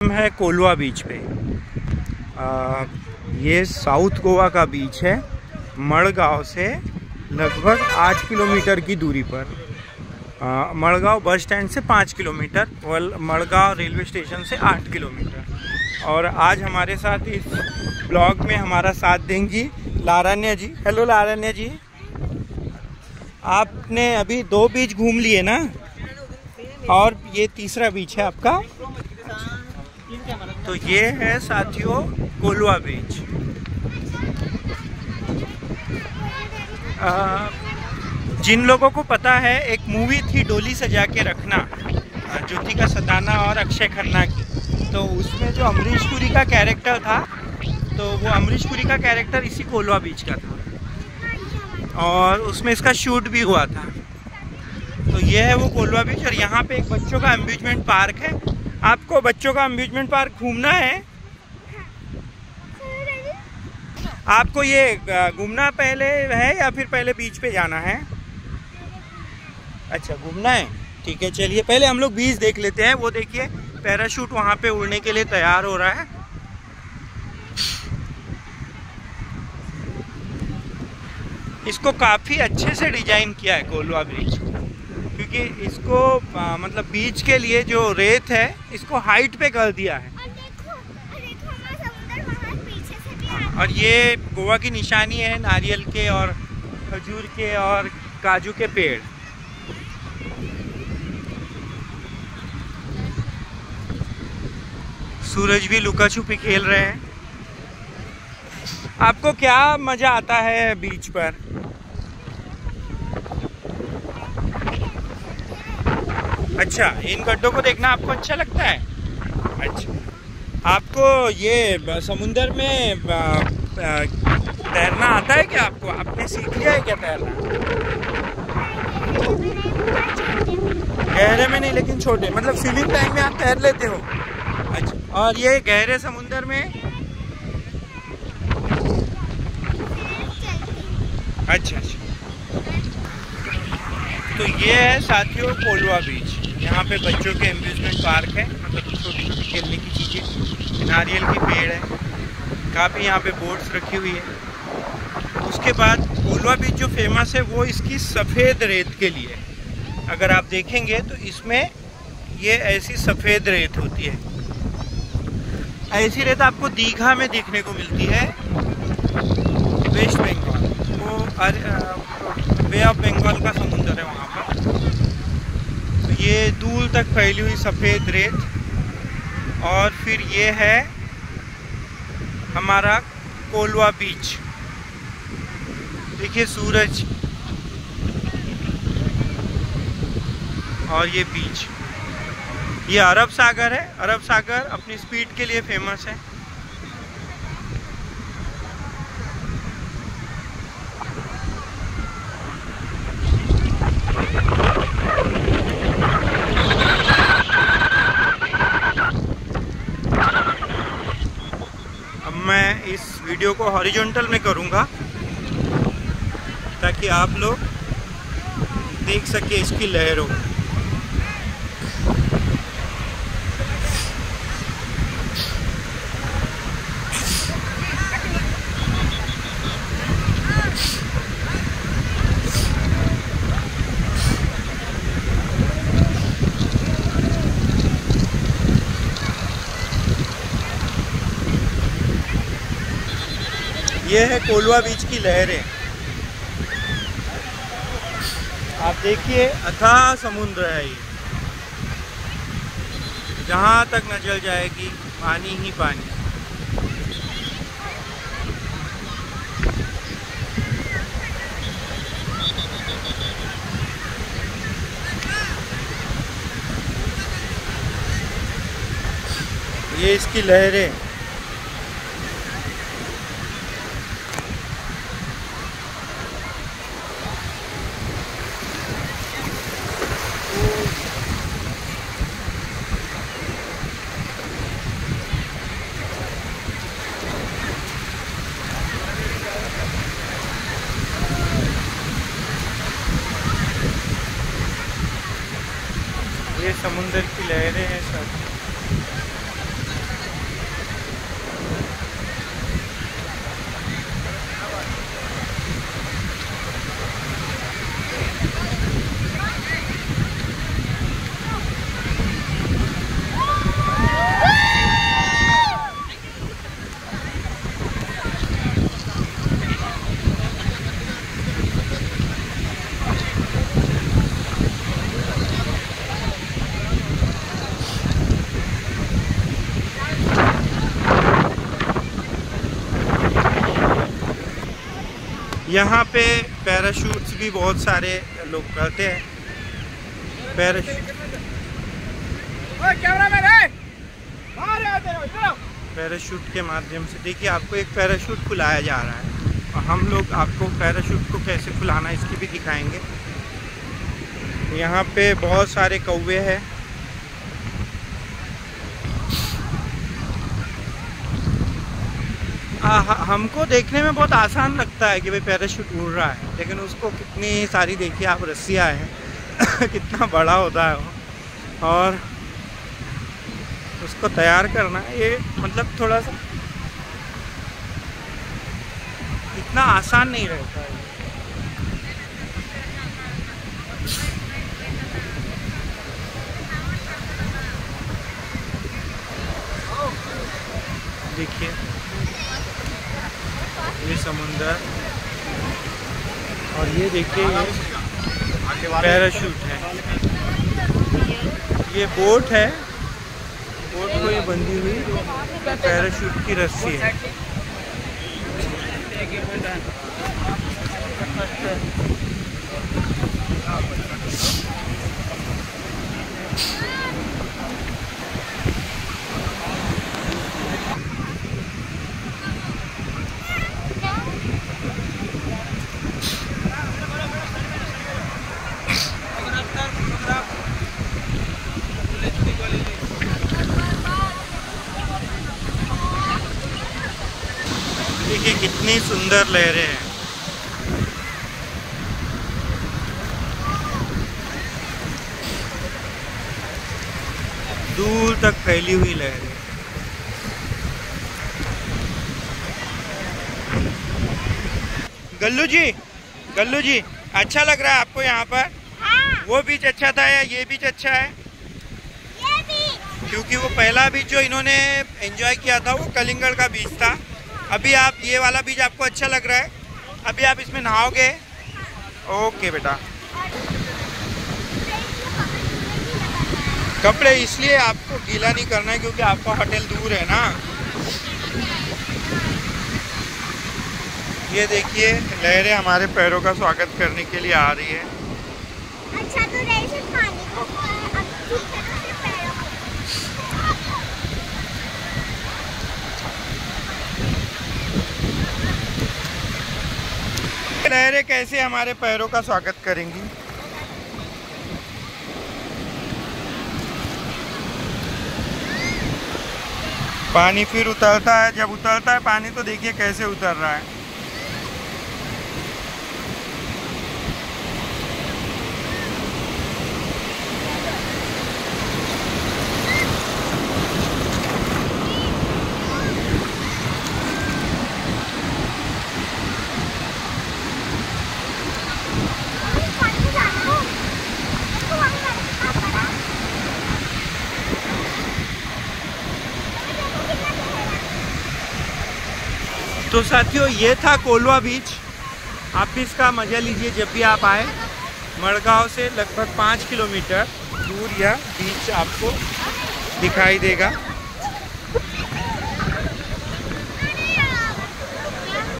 हम है कोलवा बीच पे। ये साउथ गोवा का बीच है, मड़गांव से लगभग 8 किलोमीटर की दूरी पर। मड़गांव बस स्टैंड से 5 किलोमीटर, मड़गांव रेलवे स्टेशन से 8 किलोमीटर। और आज हमारे साथ इस ब्लॉग में हमारा साथ देंगी लारण्या जी। हेलो लारण्या जी, आपने अभी 2 बीच घूम लिए ना, और ये तीसरा बीच है आपका। तो ये है साथियों कोलवा बीच। जिन लोगों को पता है, एक मूवी थी डोली सजा के रखना, ज्योतिका सदाना और अक्षय खन्ना की। तो उसमें जो अमरीश पुरी का कैरेक्टर था, तो वो अमरीश पुरी का कैरेक्टर इसी कोलवा बीच का था, और उसमें इसका शूट भी हुआ था। तो ये है वो कोलवा बीच। और यहाँ पे एक बच्चों का अम्यूजमेंट पार्क है। आपको बच्चों का अम्यूजमेंट पार्क घूमना है? आपको ये घूमना पहले है या फिर पहले बीच पे जाना है? अच्छा, घूमना है, ठीक है। चलिए पहले हम लोग बीच देख लेते हैं। वो देखिए पैराशूट वहाँ पे उड़ने के लिए तैयार हो रहा है। इसको काफ़ी अच्छे से डिजाइन किया है कोलवा ब्रिज, क्योंकि इसको मतलब बीच के लिए जो रेत है इसको हाइट पे कर दिया है। और ये गोवा की निशानी है नारियल के और खजूर के और काजू के पेड़। सूरज भी लुका छुपी खेल रहे हैं। आपको क्या मजा आता है बीच पर? अच्छा, इन गड्ढों को देखना आपको अच्छा लगता है? अच्छा, आपको ये समुंदर में तैरना आता है क्या? आपने सीख लिया है क्या तैरना? गहरे में नहीं, लेकिन छोटे, मतलब स्विमिंग टैंक में आप तैर लेते हो? अच्छा, और ये गहरे समुंदर में? अच्छा अच्छा। तो ये है साथियों कोलवा बीच। यहाँ पे बच्चों के एम्यूजमेंट पार्क है, मतलब छोटी छोटी खेलने की चीज़ें, नारियल की पेड़ है, काफ़ी यहाँ पे बोट्स रखी हुई है। उसके बाद कोलवा बीच जो फेमस है वो इसकी सफ़ेद रेत के लिए। अगर आप देखेंगे तो इसमें ये ऐसी सफ़ेद रेत होती है। ऐसी रेत आपको दीघा में देखने को मिलती है, वेस्ट बंगाल। वो बे ऑफ बंगाल का समुंदर है वहाँ पर। तो ये दूर तक फैली हुई सफ़ेद रेत। और फिर ये है हमारा कोलवा बीच। देखिए सूरज और ये बीच। ये अरब सागर है। अरब सागर अपनी स्पीड के लिए फेमस है। अब मैं इस वीडियो को हॉरिजॉन्टल में करूँगा ताकि आप लोग देख सके इसकी लहरों। ये है कोलवा बीच की लहरें। आप देखिए अथाह समुद्र है ये, जहाँ तक नजर जाएगी पानी ही पानी। ये इसकी लहरें। ये समुंदर की लहरें हैं सब। यहाँ पे पैराशूट्स भी बहुत सारे लोग करते हैं। पैराशूट के माध्यम से देखिए आपको एक पैराशूट खुलाया जा रहा है और हम लोग आपको पैराशूट को कैसे खुलाना है इसकी भी दिखाएंगे। यहाँ पे बहुत सारे कौवे हैं। हमको देखने में बहुत आसान लगता है कि भाई पैराशूट उड़ रहा है, लेकिन उसको कितनी सारी देखिए आप रस्सियाँ हैं कितना बड़ा होता है वो, और उसको तैयार करना ये मतलब थोड़ा सा इतना आसान नहीं रहता है। देखिए ये समुंदर और ये देखिए ये पैराशूट है, ये बोट है, बोट को ये बंधी हुई पैराशूट की रस्सी है। देखिए कितनी सुंदर लहरें हैं। दूर तक फैली हुई लहरें। गल्लू जी अच्छा लग रहा है आपको यहाँ पर? हाँ। वो बीच अच्छा था या ये बीच अच्छा है? ये बीच। क्योंकि वो पहला बीच जो इन्होंने एंजॉय किया था वो कलिंगड़ का बीच था। अभी आप ये वाला बीच आपको अच्छा लग रहा है? अभी आप इसमें नहाओगे? ओके बेटा। कपड़े इसलिए आपको गीला नहीं करना है क्योंकि आपका होटल दूर है ना। ये देखिए लहरें हमारे पैरों का स्वागत करने के लिए आ रही है। अच्छा तो पानी को लहरें कैसे हमारे पैरों का स्वागत करेंगी? पानी फिर उतरता है, जब उतरता है पानी तो देखिए कैसे उतर रहा है। तो साथियों ये था कोलवा बीच। आप भी इसका मज़ा लीजिए जब भी आप आए। मड़गांव से लगभग 5 किलोमीटर दूर यह बीच आपको दिखाई देगा।